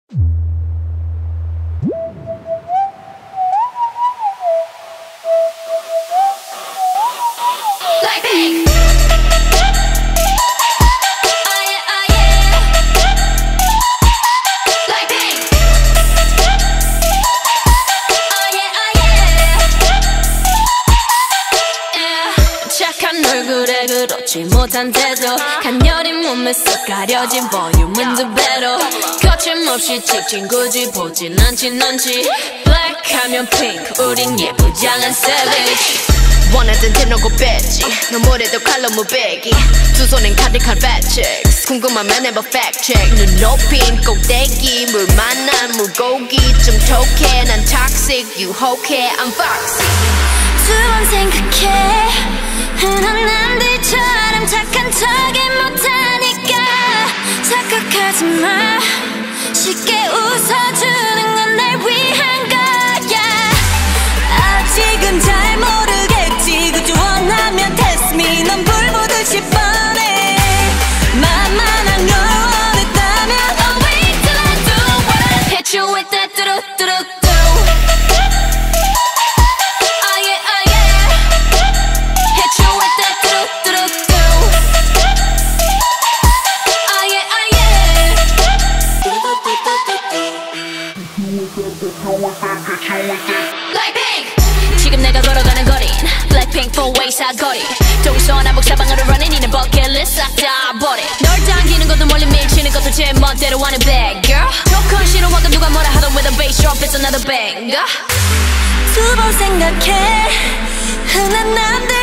얼굴에 그렇지 못한 태도 간녀린 몸에 쏙 가려진 볼륨은 두 배로 거침없이 찍힌 굳이 보진 않진 않지 Black 하면 pink 우린 예쁘장한 savage 원하던 대놓고 뺐지 너무래도 칼로 무배기 두 손엔 카드칼 배치ks 궁금하면 해봐 fact check 눈 높인 꼭대기 물 만난 물고기 좀 톡해 난 toxic 유혹해 I'm foxy 두 번 생각해 흔한 남들처럼 착한 척이 못하니까 착각하지 마 쉽게 웃어주는 건 날 위한 거야 아직은 잘 모르겠지 그저 원하면 test me 넌 불 보듯이 뻔해 만만한 걸 원했다면 I'll wait till I do what I hit you with that 뚜루뚜루 지금 내가 걸어가는 거린 Blackpink 4-way 사거리 동서남북 사방으로 running 이는 버킷리스트 싹 다 버려 널 당기는 것도 멀리 밀치는 것도 제 멋대로 하는 bad girl 조건 싫어하고 누가 뭐라 하던 with a bass drop it's another banger 두 번 생각해 흔한 남들